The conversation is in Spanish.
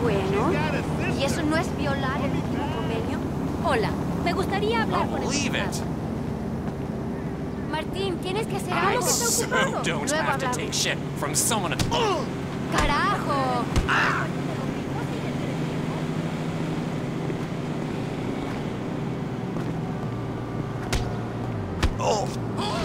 Bueno, ¿y eso no es violar el último convenio? Hola, me gustaría hablar con el juzgado. Martín, tienes que hacer algo. So don't have to take shit from someone. ¡Carajo! Oh.